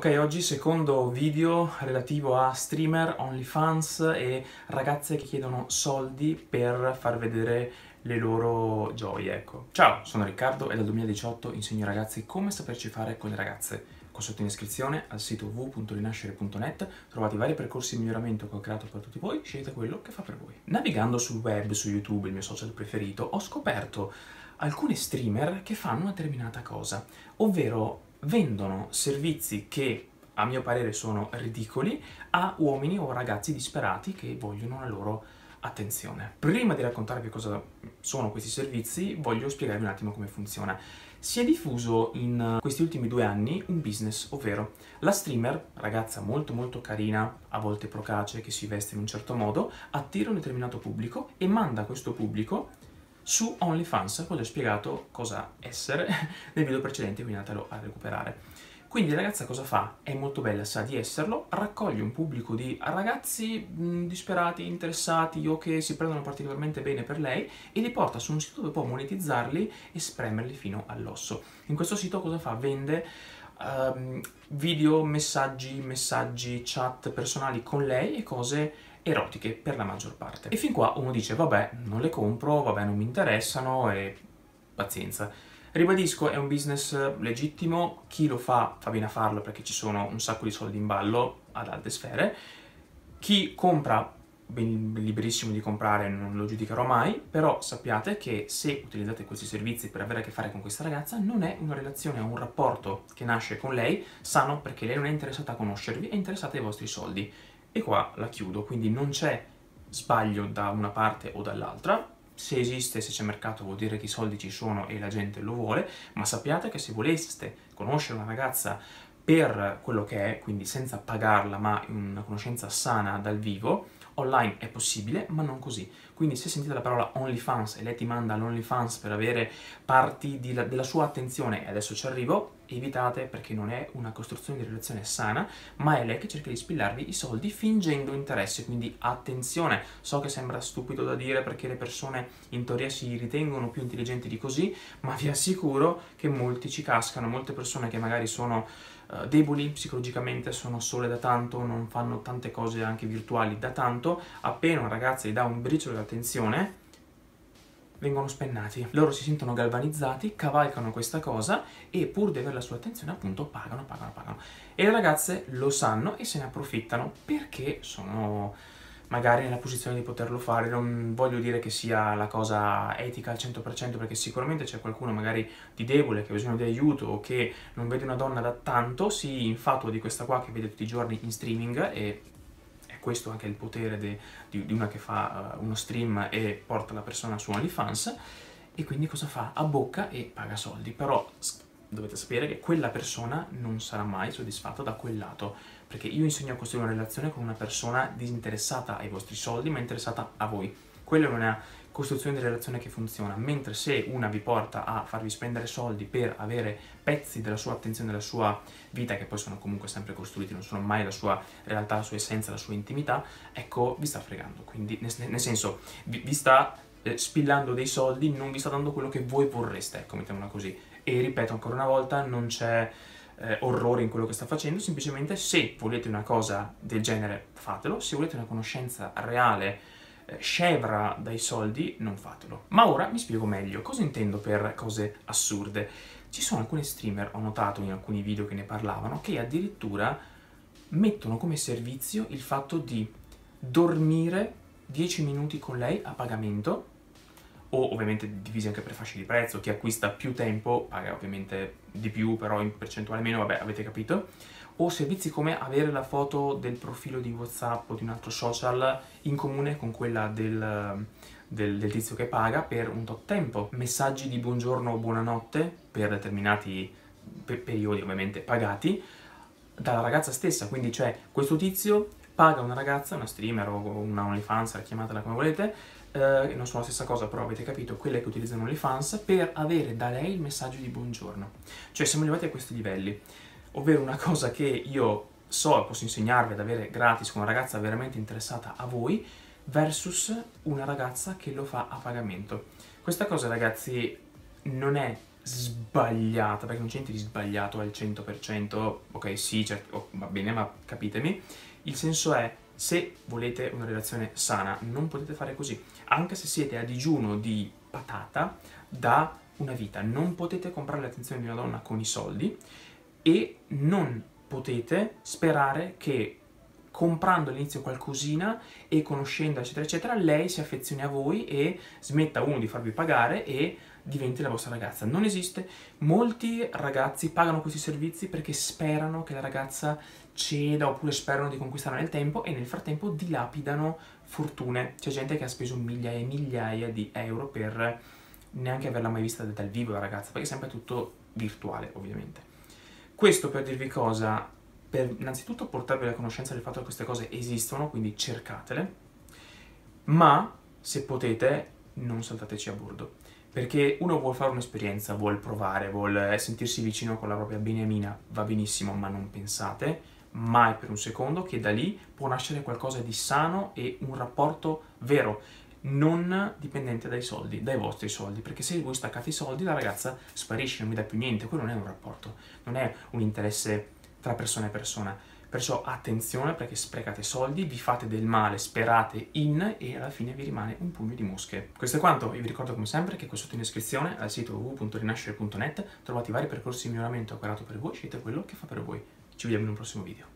Ok, oggi secondo video relativo a streamer, OnlyFans e ragazze che chiedono soldi per far vedere le loro gioie, ecco. Ciao, sono Riccardo e dal 2018 insegno ai ragazzi come saperci fare con le ragazze. Qua sotto in descrizione al sito www.rinascere.net trovate i vari percorsi di miglioramento che ho creato per tutti voi, scegliete quello che fa per voi. Navigando sul web, su YouTube, il mio social preferito, ho scoperto alcuni streamer che fanno una determinata cosa, ovvero vendono servizi che a mio parere sono ridicoli a uomini o ragazzi disperati che vogliono la loro attenzione. Prima di raccontarvi cosa sono questi servizi, voglio spiegarvi un attimo come funziona. Si è diffuso in questi ultimi 2 anni un business, ovvero la streamer, ragazza molto carina, a volte procace, che si veste in un certo modo, attira un determinato pubblico e manda questo pubblico su OnlyFans. Poi ho spiegato cosa essere nel video precedente, quindi andatelo a recuperare. Quindi la ragazza cosa fa? È molto bella, sa di esserlo, raccoglie un pubblico di ragazzi disperati, interessati o che si prendono particolarmente bene per lei e li porta su un sito dove può monetizzarli e spremerli fino all'osso. In questo sito cosa fa? Vende video, messaggi, chat personali con lei e cose erotiche per la maggior parte. E fin qua uno dice vabbè, non le compro, vabbè, non mi interessano e pazienza. Ribadisco, è un business legittimo, chi lo fa bene a farlo perché ci sono un sacco di soldi in ballo ad alte sfere, chi compra ben liberissimo di comprare, non lo giudicherò mai, però sappiate che se utilizzate questi servizi per avere a che fare con questa ragazza non è una relazione o un rapporto che nasce con lei sano, perché lei non è interessata a conoscervi, è interessata ai vostri soldi. E qua la chiudo, quindi non c'è sbaglio da una parte o dall'altra. Se esiste, se c'è mercato, vuol dire che i soldi ci sono e la gente lo vuole, ma sappiate che se voleste conoscere una ragazza per quello che è, quindi senza pagarla, ma in una conoscenza sana dal vivo, online è possibile, ma non così. Quindi se sentite la parola OnlyFans e lei ti manda all'OnlyFans per avere parti della sua attenzione, e adesso ci arrivo, evitate, perché non è una costruzione di relazione sana, ma è lei che cerca di spillarvi i soldi fingendo interesse. Quindi attenzione, so che sembra stupido da dire perché le persone in teoria si ritengono più intelligenti di così, ma vi assicuro che molti ci cascano, molte persone che magari sono deboli psicologicamente, sono sole da tanto, non fanno tante cose anche virtuali da tanto, appena una ragazza gli dà un briciolo di attenzione vengono spennati, loro si sentono galvanizzati, cavalcano questa cosa e pur di avere la sua attenzione appunto pagano. E le ragazze lo sanno e se ne approfittano perché sono magari nella posizione di poterlo fare. Non voglio dire che sia la cosa etica al 100%, perché sicuramente c'è qualcuno magari di debole che ha bisogno di aiuto o che non vede una donna da tanto, si infatua di questa qua che vede tutti i giorni in streaming, e è questo anche il potere di una che fa uno stream e porta la persona su OnlyFans. E quindi cosa fa? Abbocca e paga soldi, però dovete sapere che quella persona non sarà mai soddisfatta da quel lato, perché io insegno a costruire una relazione con una persona disinteressata ai vostri soldi, ma interessata a voi. Quella è una costruzione di relazione che funziona, mentre se una vi porta a farvi spendere soldi per avere pezzi della sua attenzione, della sua vita, che poi sono comunque sempre costruiti, non sono mai la sua realtà, la sua essenza, la sua intimità, ecco, vi sta fregando. Quindi, nel senso, vi sta spillando dei soldi, non vi sta dando quello che voi vorreste, ecco, mettiamola così. E ripeto ancora una volta, non c'è orrore in quello che sta facendo, semplicemente se volete una cosa del genere fatelo, se volete una conoscenza reale, scevra dai soldi, non fatelo. Ma ora mi spiego meglio cosa intendo per cose assurde. Ci sono alcuni streamer, ho notato in alcuni video che ne parlavano, che addirittura mettono come servizio il fatto di dormire 10 minuti con lei a pagamento, o ovviamente divisi anche per fasce di prezzo. Chi acquista più tempo paga ovviamente di più, però in percentuale meno, vabbè, avete capito. O servizi come avere la foto del profilo di WhatsApp o di un altro social in comune con quella del tizio che paga per un tot tempo. Messaggi di buongiorno o buonanotte per determinati periodi ovviamente pagati dalla ragazza stessa. Quindi c'è questo tizio paga una ragazza, una streamer o una OnlyFans, chiamatela come volete, non sono la stessa cosa, però avete capito, quelle che utilizzano OnlyFans, per avere da lei il messaggio di buongiorno. Cioè siamo arrivati a questi livelli, ovvero una cosa che io so e posso insegnarvi ad avere gratis con una ragazza veramente interessata a voi, versus una ragazza che lo fa a pagamento. Questa cosa, ragazzi, non è sbagliata, perché non c'è niente di sbagliato al 100%, ok sì, certo, va bene, ma capitemi, il senso è, se volete una relazione sana, non potete fare così, anche se siete a digiuno di patata da una vita, non potete comprare l'attenzione di una donna con i soldi e non potete sperare che comprando all'inizio qualcosina e conoscendo eccetera eccetera lei si affezioni a voi e smetta uno di farvi pagare e diventi la vostra ragazza. Non esiste. Molti ragazzi pagano questi servizi perché sperano che la ragazza ceda oppure sperano di conquistarla nel tempo e nel frattempo dilapidano fortune. C'è gente che ha speso migliaia e migliaia di euro per neanche averla mai vista dal vivo la ragazza, perché è sempre tutto virtuale ovviamente. Questo per dirvi cosa, per innanzitutto portarvi a conoscenza del fatto che queste cose esistono, quindi cercatele, ma se potete non saltateci a bordo, perché uno vuole fare un'esperienza, vuole provare, vuole sentirsi vicino con la propria beniamina, va benissimo, ma non pensate mai per un secondo che da lì può nascere qualcosa di sano e un rapporto vero, non dipendente dai soldi, dai vostri soldi, perché se voi staccate i soldi la ragazza sparisce, non vi dà più niente, quello non è un rapporto, non è un interesse tra persona e persona. Perciò attenzione perché sprecate soldi, vi fate del male, sperate in e alla fine vi rimane un pugno di mosche. Questo è quanto, io vi ricordo come sempre che qui sotto in descrizione al sito www.rinascere.net trovate i vari percorsi di miglioramento operato per voi, scegliete quello che fa per voi. Ci vediamo in un prossimo video.